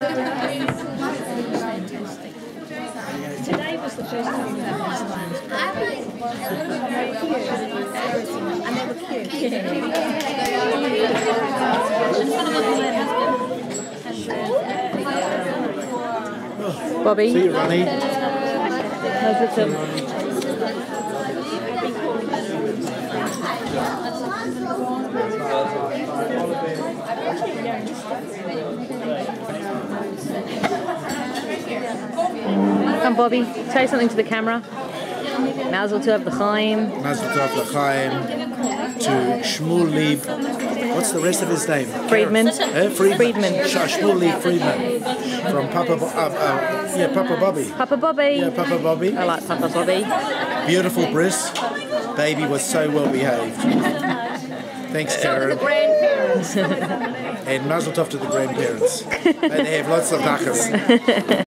Today was the first time we've had this land. And they were cute. Bobby. See you, Ronnie. How's it feel? Come, Bobby, say something to the camera. Mazel tov l'chaim. Mazel tov l'chaim to Shmuel Lieb. What's the rest of his name? Friedman. Friedman. Shmuel Lieb Friedman. From Papa Bobby. Papa Bobby. Yeah, Papa Bobby. I like Papa Bobby. Beautiful bris. Baby was so well behaved. Thanks, Karen. The grandparents. And mazel tov to the grandparents. May they have lots of nachas.